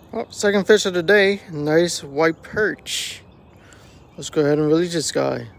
Oh, second fish of the day. Nice white perch. Let's go ahead and release this guy.